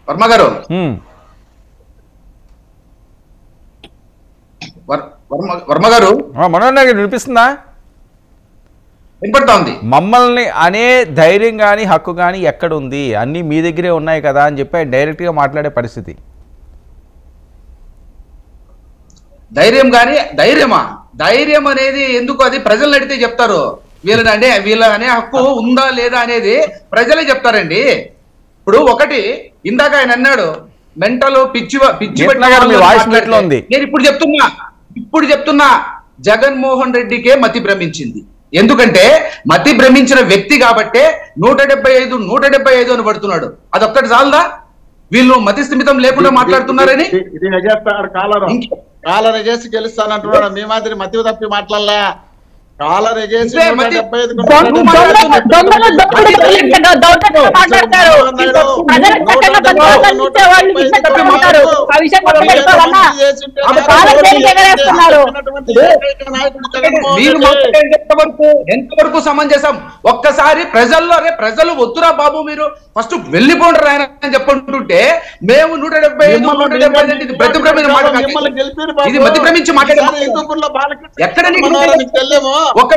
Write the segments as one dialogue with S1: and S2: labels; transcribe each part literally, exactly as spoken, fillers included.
S1: వర్మ గారు వర్మ గారు
S2: మనోహర్ నాయుడు వినిపిస్తుందా?
S1: వినపడతా ఉంది.
S2: మమ్మల్ని అనే ధైర్యం కానీ హక్కు కానీ ఎక్కడ ఉంది? అన్నీ మీ దగ్గరే ఉన్నాయి కదా అని చెప్పి డైరెక్ట్గా మాట్లాడే పరిస్థితి.
S1: ధైర్యం కానీ ధైర్యమా? ధైర్యం అనేది ఎందుకు? అది ప్రజలను అడిగితే చెప్తారు. వీళ్ళని అంటే వీళ్ళ అనే హక్కు ఉందా లేదా అనేది ప్రజలే చెప్తారండి. ఇప్పుడు ఒకటి ఇందాక ఆయన అన్నాడు మెంటల్ పిచ్చి పిచ్చి
S2: ఉంది.
S1: నేను ఇప్పుడు చెప్తున్నా ఇప్పుడు చెప్తున్నా జగన్మోహన్ రెడ్డికే మతి భ్రమించింది. ఎందుకంటే మతి భ్రమించిన వ్యక్తి కాబట్టే నూట డెబ్బై ఐదు నూట డెబ్బై ఐదు అని పడుతున్నాడు. అదొక్కటి చాలదా? వీళ్ళు మతి స్థిమితం లేకుండా మాట్లాడుతున్నారని
S3: కాలర్ చేసి గెలుస్తానంటున్నాడు. మీ మాదిరి మతి తప్పి మాట్లాడలే. కాలర్ చేసి
S1: ఎంతవరకు సమంజసం? ఒక్కసారి ప్రజల్లో అరే ప్రజలు వద్దురా బాబు మీరు ఫస్ట్ వెళ్ళిపోండి ఆయన అని చెప్పంటుంటే మేము నూట డెబ్బై ఐదు నూట డెబ్బై ఐదు ఇది మతి భ్రమించి మాట ఇది మతి భ్రమించి మాట్లాడే ఎక్కడ ఒక్క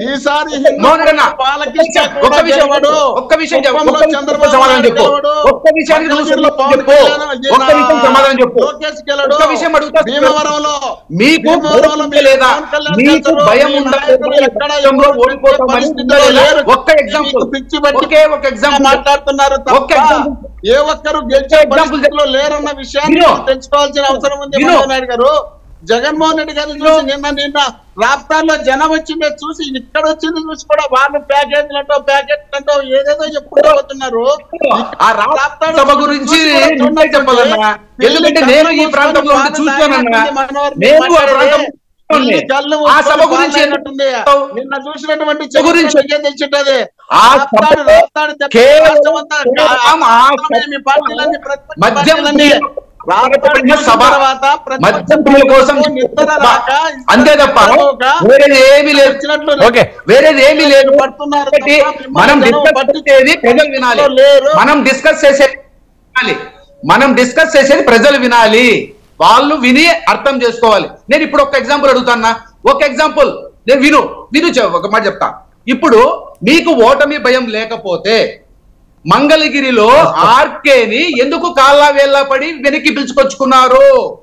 S1: ఒక్క విషయం సమాధానం చెప్పు. ఒక్క విషయానికి ఒక్క విషయం సమాధానం చెప్పు. ఒక్క విషయం అడుగుతా. మీకు లేదా మీకు భయం ఉందా ఓడిపోతామని? ఒక్క ఎగ్జాంపుల్ ఒకే ఒక ఎగ్జాంపుల్
S3: మాట్లాడుతున్నారు. ఏ ఒక్కరు గెలిచే పరిస్థితిలో లేరన్న విషయాన్ని తెలుసుకోవాల్సిన అవసరం ఉంది. చంద్రబాబు నాయుడు గారు జగన్మోహన్ రెడ్డి గారిని చూసి నిన్న నిన్న రాప్తార్లో జనం వచ్చిందే చూసి ఇక్కడ వచ్చింది చూసి కూడా వాళ్ళు ప్యాకేజీలంటో ప్యాకేజీలంటో ఏదేదో చెప్పుకుంటూ పోతున్నారు.
S1: ఆ రాప్తాడు సభ గురించి చెప్పాలన్నా, ఎందుకంటే నేను ఈ ప్రాంతంలో చూస్తానన్నా, నేను ఆ సభ గురించి
S3: నిన్న చూసినటువంటి గురించి తెలిసింటది.
S1: మద్యంలన్నీ కోసం అంతే తప్ప వేరేది ఏమీ లేదు. వేరేది ఏమీ లేదు. మనం డిస్కస్ చేసేది ప్రజలు వినాలి. మనం డిస్కస్ చేసేది వినాలి. మనం డిస్కస్ చేసేది ప్రజలు వినాలి. వాళ్ళు విని అర్థం చేసుకోవాలి. నేను ఇప్పుడు ఒక ఎగ్జాంపుల్ అడుగుతానా, ఒక ఎగ్జాంపుల్ నేను విను విను ఒక మాట చెప్తా. ఇప్పుడు మీకు ఓటమి భయం లేకపోతే మంగళగిరిలో ఆర్కేని ఎందుకు కాళ్ళ వేళ్ళ పడి వెనక్కి పిలుచుకొచ్చుకున్నారు?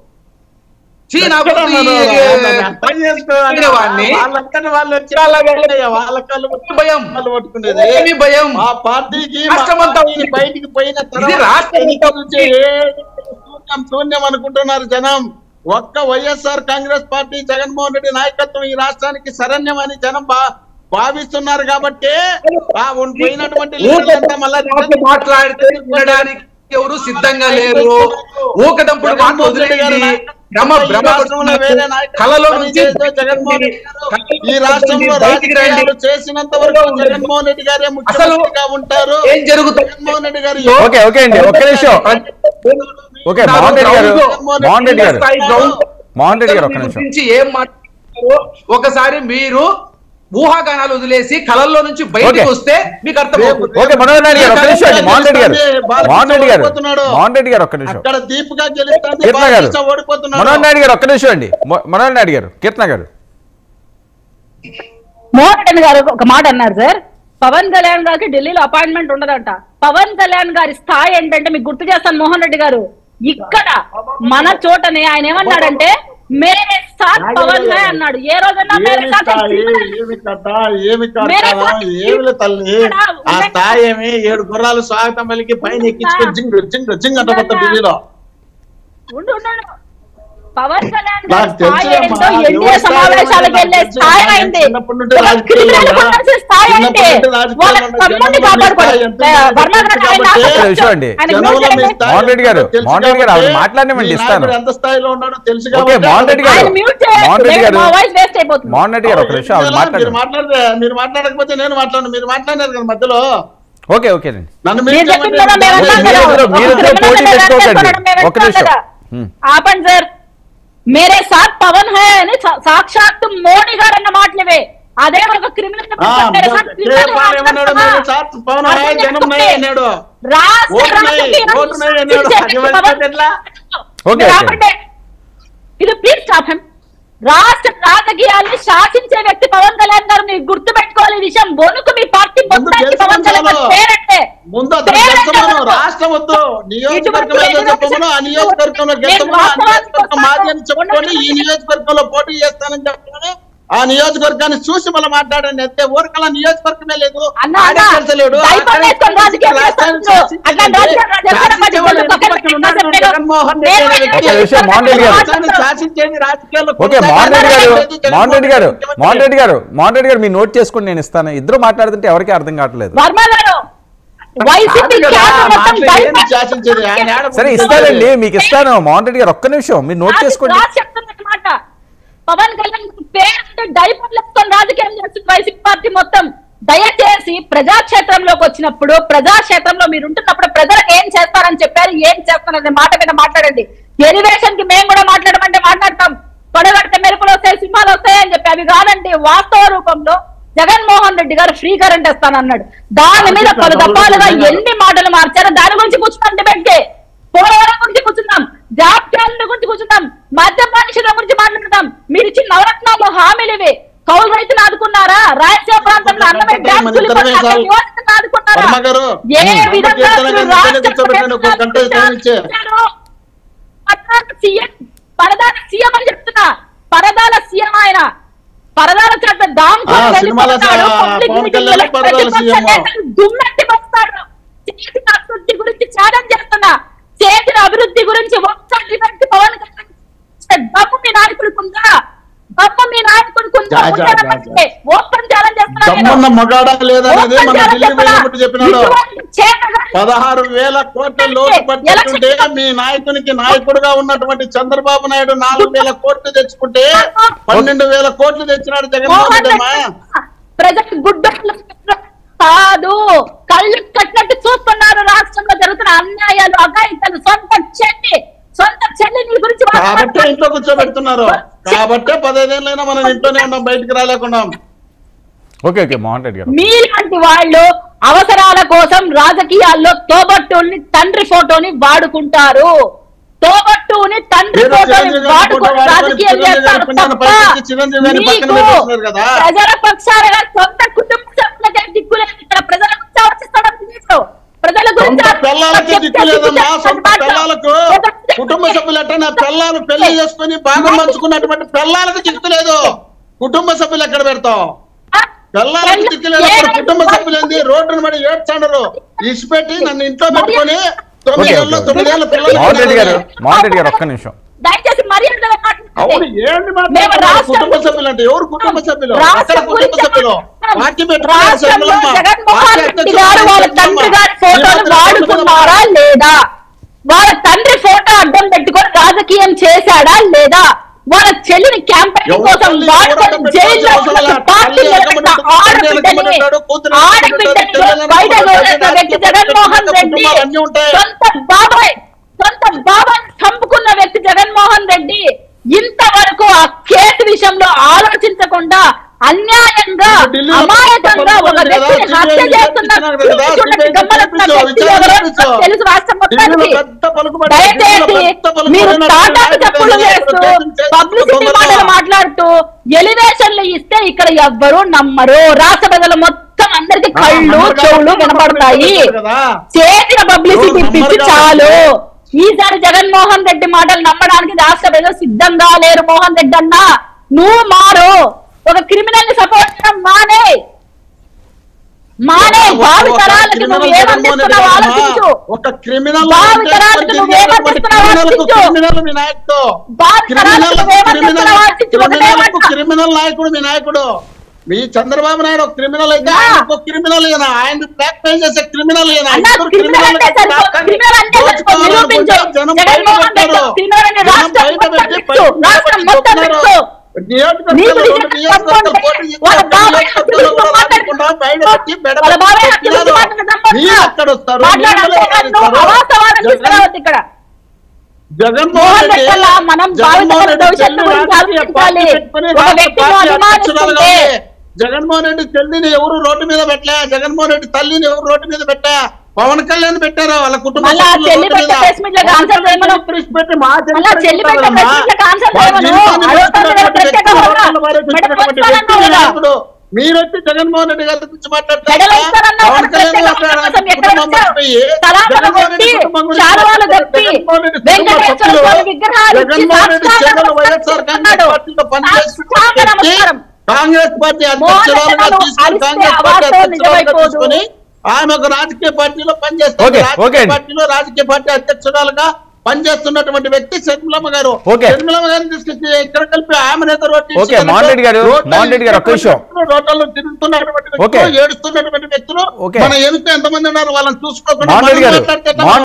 S3: బయటికి పోయిన శూన్యం అనుకుంటున్నారు జనం. ఒక్క YSR Congress party Jaganmohan Reddy నాయకత్వం ఈ రాష్ట్రానికి శరణ్యం అని జనం భావిస్తున్నారు. కాబట్టి పోయినటువంటి
S1: మాట్లాడితే వినడానికి ఎవరు సిద్ధంగా లేరు. ఊకదంపుడు మాట వదిలేయండి. కళలో నుంచి
S3: జగన్మోహన్ ఈ రాష్ట్రంలో రాజకీయాలు చేసినంత వరకు జగన్మోహన్ రెడ్డి గారే ముఖ్యమంత్రిగా ఉంటారు.
S1: ఏం జరుగుతుంది?
S3: జగన్మోహన్ రెడ్డి గారు
S2: ఓకే ఓకే అండి ఒక్క నిమిషం. ఓకే మోహన్ రెడ్డి గారు మోహన్ రెడ్డి గారు మోహన్ రెడ్డి గారు ఒక్క నిమిషం.
S1: ఏం మాట్లాడారు ఒకసారి మీరు ఊహాగానాలు వదిలేసి కళల్లో నుంచి బయటకు వస్తే మీకు అర్థమవుతుంది.
S2: ఓకే మనోహర్ నాయుడు గారు ఒక్క నిమిషం అండి. మోహన్ రెడ్డి గారు మోహన్ రెడ్డి గారు మోహన్ రెడ్డి గారు ఒక్క నిమిషం. కీర్తన గారు మనోహర్ నాయుడు గారు ఒక్క నిమిషం అండి. మనోహర్ నాయుడు గారు కీర్తన గారు
S4: మోహన్ రెడ్డి గారు ఒక మాట అన్నారు సార్. పవన్ కళ్యాణ్ గారికి ఢిల్లీలో అపాయింట్మెంట్ ఉండదంట. పవన్ కళ్యాణ్ గారి స్థాయి ఏంటంటే మీకు గుర్తు చేస్తాను మోహన్ రెడ్డి గారు, ఇక్కడ మన చోటనే ఆయన ఏమన్నాడంటే మేరే సాత్ పవన్ హై అన్నాడు. ఏ రోజన్నా మేరే సాత్
S3: తల్లి ఆ స్థాయి ఏమి ఏడు గుర్రాలు స్వాగతం పలికి పైన ఎక్కించుకొని జింగ్ జింగ్ జింగ్ అంట మొత్తం ఢిల్లీలో
S4: ఉండు ఉండు పవన్ కళ్యాణ్ గారి స్థాయి ఏంటో ఎన్డీఏ సమావేశాలకు వెళ్ళే స్థాయి అయింది. స్థాయి అంటే వాళ్ళ తమ్ముడిని కాపాడుకోండి.
S2: మోహన్ రెడ్డి గారు మోహన్ రెడ్డి గారు మాట్లాడినమండి ఇస్తాను.
S3: ఎంత స్థాయిలో ఉన్నాడో తెలుసు.
S2: మోహన్ రెడ్డి గారు మోహన్ రెడ్డి గారు మోహన్ రెడ్డి గారు ఒక నిమిషం
S3: మీరు మాట్లాడితే మీరు మాట్లాడకపోతే నేను మాట్లాడను. మీరు మాట్లాడారు కదా మధ్యలో.
S2: ఓకే ఓకే అండి
S3: నన్ను
S2: మీరు పోటీ పెట్టుకోకండి. ఒక నిమిషం
S4: ఆపండి సార్. మేరే సాత్ పవన్ హై అని సాక్షాత్ మోడీ గారు అన్న మాటలవే. అదే ఒక క్రిమినల్ ఇది ప్లీజ్ స్టాప్ హిమ్. రాష్ట్ర రాజకీయాల్ని శాసించే వ్యక్తి పవన్ కళ్యాణ్ గారు. మీరు గుర్తు పెట్టుకోవాలి ఈ విషయం. బొనుకు మీ పార్టీ మొత్తానికి పవన్ కళ్యాణ్ గారు పేరంటే
S3: రాష్ట్రం వద్దు, నియోజకవర్గం చెప్పమను, ఆ నియోజకవర్గంలో గెలుస్తామని, ఆ నియోజకవర్గం మాది అని చెప్పుకోండి, ఈ నియోజకవర్గంలో పోటీ చేస్తానని చెప్పుకొని ఆ నియోజకవర్గాన్ని చూసి మళ్ళీ మాట్లాడండి. అయితే ఊరికల్లా నియోజకవర్గమే లేదు, ఆడలేడు. శాసించేది రాజకీయాల్లో.
S2: మోహన్ రెడ్డి గారు మోహన్ రెడ్డి గారు మోహన్ రెడ్డి గారు మీ నోట్ చేసుకుని నేను ఇస్తాను. ఇద్దరు మాట్లాడుతుంటే ఎవరికి అర్థం కావట్లేదు. సరే ఇస్తానండి, మీకు ఇస్తాను. మోహన్ రెడ్డి గారు ఒక్క నిమిషం మీరు నోట్ చేసుకోండి.
S4: పవన్ కళ్యాణ్ పేరు డైపర్లు వేసుకొని రాజకీయం చేస్తుంది వైసీపీ పార్టీ మొత్తం. దయచేసి ప్రజాక్షేత్రంలోకి వచ్చినప్పుడు, ప్రజాక్షేత్రంలో మీరు ఉంటున్నప్పుడు ప్రజలకు ఏం చేస్తారని చెప్పారు, ఏం చేస్తారనే మాట మీద మాట్లాడండి. ఎలివేషన్ కి మేము కూడా మాట్లాడమంటే మాట్లాడతాం. పడగడితే మెరుపులు వస్తాయి, సింహాలు వస్తాయి అని చెప్పి అవి కాదండి. వాస్తవ రూపంలో జగన్మోహన్ రెడ్డి గారు ఫ్రీ కరెంట్ ఇస్తానన్నాడు. దాని మీద పలు దఫాలుగా ఎన్ని మాటలు మార్చారో దాని గురించి కూర్చున్నాం డిబేట్కి. పోలవరం గురించి కూర్చున్నాం, జాబ్ క్యాలెండర్ గురించి కూర్చున్నాం, మద్యపాన నిషేధం గురించి మాట్లాడుతాం. మీరు ఇచ్చిన నవరత్నాలు హామీలు ఇవి. కౌలు రైతులు ఆదుకున్నారా? రాయలసీమ ప్రాంతంలో అన్నమయ్య డ్యామ్ ఆదుకున్నారా? ఏ విధంగా పరదాల సీఎం అని చెప్తున్నా. పరదాల సీఎం ఆయన. పరదాల చేత దుమ్మెట్టి వస్తాడు. చేసిన అభివృద్ధి గురించి ఛాలెంజ్ చేస్తున్నా. చేసిన అభివృద్ధి గురించి ఒక్కటి వ్యక్తి పవన్ కళ్యాణ్ దమ్ము మీ నాయకుడికుందా? దమ్ము మీ నాయకుడికుందా? ఓపెన్ ఛాలెంజ్ చేస్తున్నా.
S3: మగాడా లేదనేది మన ఢిల్లీ వెళ్ళినప్పుడు చెప్పినాడు. పదహారు వేల కోట్ల లోటు పట్టుకుంటే మీ నాయకునికి నాయకుడుగా ఉన్నటువంటి చంద్రబాబు నాయుడు నాలుగు వేల కోట్లు తెచ్చుకుంటే పన్నెండు వేల కోట్లు తెచ్చినాడు జగన్మోహన్ రెడ్డి.
S4: ప్రజలకు గుడ్డ కాదు, కళ్ళు కట్టినట్టు చూస్తున్నారు. రాష్ట్రంలో జరుగుతున్న అన్యాయాలు, అఘాయితాలు, సొంత చెల్లి సొంత చెల్లి నీ గురించి
S3: కాబట్టి ఇంట్లో కూర్చోబెడుతున్నారు. కాబట్టే పదిహేనేళ్ళైనా మనం ఇంట్లోనే ఉన్నాం, బయటకు రాలేకుండా.
S2: ఓకే ఓకే మోహన్ రెడ్డి గారు,
S4: మీలాంటి వాళ్ళు అవసరాల కోసం రాజకీయాల్లో తోబట్టుని తండ్రి ఫోటోని వాడుకుంటారు. తోబట్టుని తండ్రి ఫోటోని వాడుకొని రాజకీయం చేస్తారు తప్ప ప్రజల పక్షాలుగా సొంత కుటుంబ సభ్యులకే దిక్కులేదు. ఇక్కడ ప్రజల గురించి ఆలోచిస్తాడు. ప్రజల గురించి
S3: కుటుంబ సభ్యులు అంటే నా పిల్లలు పెళ్లి చేసుకుని బాగా మంచుకున్నటువంటి పిల్లలకు దిక్కులేదు. కుటుంబ సభ్యులు ఎక్కడ పెడతావు? పిల్లలకి దిక్కులేదు. కుటుంబ సభ్యులు ఏంది? రోడ్డును పడి ఏడ్చాడరు ఇచ్చిపెట్టి నన్ను ఇంట్లో పెట్టుకొని తొమ్మిదేళ్ళు తొమ్మిదేళ్ళ పిల్లలు.
S2: మోహన్ రెడ్డి గారు మోహన్ రెడ్డి గారు ఒక్క నిమిషం.
S4: దయచేసి మర్యాదగా
S3: అవును ఏంటి మాట్లాడుతున్నారు? కుటుంబ సభ్యులు అంటే ఎవరు కుటుంబ సభ్యులు? అక్కడ కుటుంబ సభ్యులు వాటి
S4: వాడుకున్నారా లేదా? వాళ్ళ తండ్రి ఫోటో అడ్డం పెట్టుకొని రాజకీయం చేశాడా లేదా? వాళ్ళ చెల్లిని క్యాంపెయిన్ కోసం వాడుకొని జైల్లో పార్టీ వ్యక్తి జగన్మోహన్ రెడ్డి. సొంత బాబాయ్ సొంత బాబాయ్ చంపుకున్న వ్యక్తి జగన్మోహన్ రెడ్డి ఇంతవరకు ఆ కేసు విషయంలో ఆలోచించకుండా అన్యాయంగా అమాయకంగా ఒక వ్యక్తిని హత్య చేస్తున్న తెలుసు రాష్ట్రం మొత్తానికి. దయచేసి మీరు తాటాకు చెప్పులు చేస్తూ పబ్లిసిటీ మాటలు మాట్లాడుతూ ఎలివేషన్లు ఇస్తే ఇక్కడ ఎవ్వరూ నమ్మరు. రాష్ట్ర ప్రజలు మొత్తం అందరికి కళ్ళు చెవులు వినపడతాయి. చేసిన పబ్లిసిటీ పిచ్చి చాలు. ఈసారి జగన్మోహన్ రెడ్డి మాటలు నమ్మడానికి రాష్ట్ర ప్రజలు సిద్ధంగా లేరు. మోహన్ రెడ్డి అన్నా నువ్వు మారు. ఒక క్రిమినల్ ని సపోర్ట్ చేయడం మానే మానే భావి తరాలకు నువ్వు ఏమందిస్తున్నావు ఆలోచించు.
S3: ఒక క్రిమినల్
S4: భావి తరాలకు నువ్వు ఏమందిస్తున్నావు ఆలోచించు. భావి తరాలకు నువ్వు ఏమందిస్తున్నావు ఆలోచించు.
S3: క్రిమినల్ నాయకుడు మీ నాయకుడు. మీ చంద్రబాబు నాయుడు ఒక క్రిమినల్ అయితే ఆయన ఒక క్రిమినల్ అయినా ఆయన బ్లాక్ మెయిల్ చేసే క్రిమినల్ అయినా
S4: ఇక్కడ
S3: జగన్మోహన్ రెడ్డి
S4: మనం
S3: జగన్మోహన్ రెడ్డి చెల్లిని ఎవరు రోడ్డు మీద పెట్టలే, జగన్మోహన్ రెడ్డి తల్లిని ఎవరు రోడ్డు మీద పెట్టా, పవన్ కళ్యాణ్ పెట్టారు వాళ్ళ కుటుంబ
S4: మళ్ళా
S3: సభ్యులు
S4: చెల్లి
S3: రోడ్డు
S4: పెట్టే
S3: మీద.
S4: ప్రెస్ మీట్ లకు ఆన్సర్ చేయమను.
S3: ప్రెస్ పెట్టి మా
S4: మళ్ళా చెల్లి పెట్టే ప్రెస్ మీట్ లకు ఆన్సర్
S3: మా
S4: చేయమను.
S3: జీవితాన్ని
S4: అడుగుతాను కదా, ప్రత్యేక హోదా.
S3: రోడ్ల వారికి
S4: మెడ
S3: వచ్చినటువంటి
S4: పంచాలన్నావు
S3: వ్యక్తి
S4: కదా.
S3: ఇప్పుడు మీరు వచ్చి జగన్మోహన్ రెడ్డి గారి గురించి మాట్లాడతారు.
S4: మెడలు ఇస్తారన్నావు
S3: పవన్
S4: కదా,
S3: కళ్యాణ్
S4: ప్రత్యేక హోదా కోసం ఎక్కడ
S3: కుటుంబం
S4: వచ్చావు?
S3: మర్చిపోయి
S4: తలాంతలు
S3: జగన్మోహన్ రెడ్డి
S4: కొట్టి,
S3: కుటుంబం గురించి
S4: శాలువాలు కప్పి,
S3: జగన్మోహన్ రెడ్డి కుటుంబ
S4: వెంకటేశ్వర
S3: సభ్యులు,
S4: స్వామి విగ్రహాలు ఇచ్చి
S3: జగన్మోహన్ రెడ్డి
S4: సాక్షాత్కారం
S3: చెల్లెలు వైఎస్ఆర్ కాంగ్రెస్ పార్టీలో పనిచేస్తున్న వ్యక్తి,
S4: నమస్కారం.
S3: కాంగ్రెస్ పార్టీ అధ్యక్షురాలుగా
S4: మోహన్
S3: తీసుకుని
S4: అలిస్తే
S3: కాంగ్రెస్ పార్టీ
S4: అవార్డు
S3: అధ్యక్షురాలుగా
S4: నిజమైపోదు.
S3: తీసుకుని ఆమె ఒక రాజకీయ పార్టీలో
S2: ఓకే,
S3: పనిచేస్తుంది.
S2: ఓకే
S3: రాజకీయ
S2: అండి.
S3: పార్టీలో రాజకీయ పార్టీ అధ్యక్షురాలుగా పనిచేస్తున్నటువంటి వ్యక్తి షర్మిలమ్మ గారు.
S2: ఓకే.
S3: షర్మిలమ్మ గారిని తీసుకొచ్చి ఇక్కడ కలిపి ఆమె నేత రోడ్డు
S2: ఓకే, మోహన్ రెడ్డి గారు, మోహన్ రెడ్డి గారు, ఒక్క నిమిషం.
S3: రోడ్లలో తిరుగుతున్నటువంటి
S2: ఓకే.
S3: వ్యక్తులు, ఏడుస్తున్నటువంటి వ్యక్తులు
S2: ఓకే.
S3: మన ఎనుక ఎంతమంది ఉన్నారు వాళ్ళని చూసుకోకుండా
S2: మోహన్ రెడ్డి
S3: మనం
S2: గారు,
S3: మాట్లాడితే
S2: మోహన్